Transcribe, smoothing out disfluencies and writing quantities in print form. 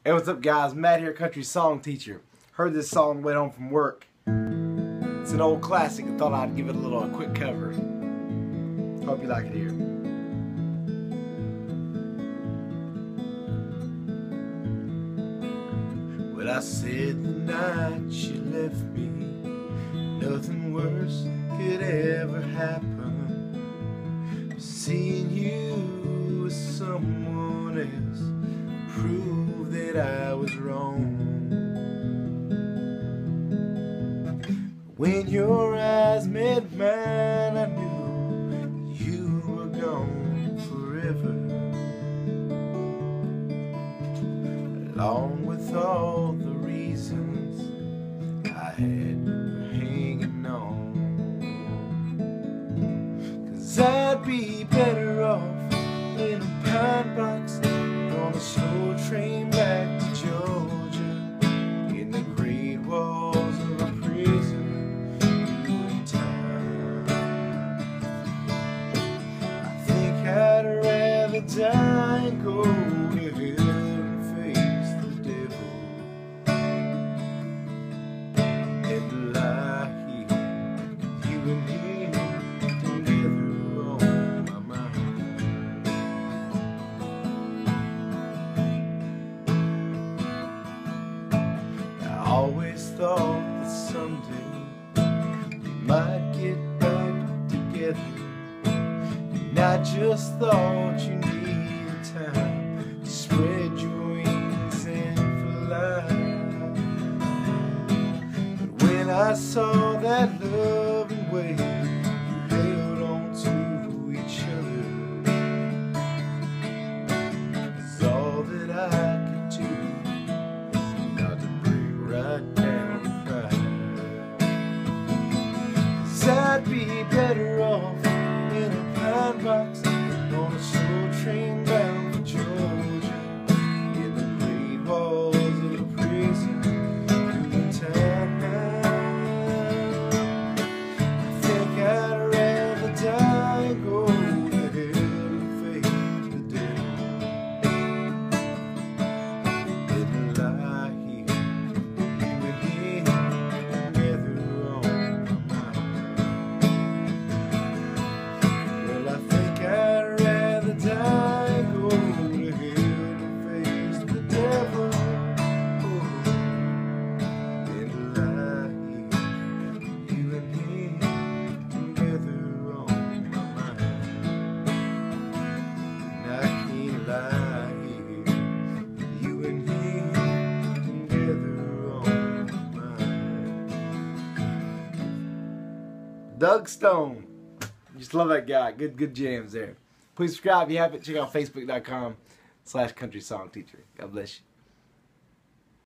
Hey, what's up guys? Matt here, Country Song Teacher. Heard this song on the way home from work. It's an old classic. I thought I'd give it a quick cover. Hope you like it here. Well, I said the night she left me, nothing worse could ever happen. Seeing you with someone else proved that I was wrong. When your eyes met mine, I knew you were gone forever, along with all the reasons I had for hanging on. 'Cause I'd be better off in a pine box on a slow train back to Georgia, in the great walls of a prison doing time. I think I'd rather die and go to hell and face the devil and lie here, you and him together on my mind. I always thought that someday we might get back together, and I just thought you needed time to spread your wings and fly. But when I saw that loving way you held on to each other, it's all that I could do not to break right down and cry. 'Cause I'd be better off in a pine box on a slow train bound for Georgia, in the great halls of a prison doing time. I think I'd rather die and go to hell and face the devil than lie here, you and him together on my mind. Well, I think I'd rather die and go to hell and face the devil than lie here, you and him together on my mind. And I can't lie here, you and him together on my mind. Doug Stone. Just love that guy. Good jams there. Please subscribe if you haven't. Check out Facebook.com/CountrySongTeacher. God bless you.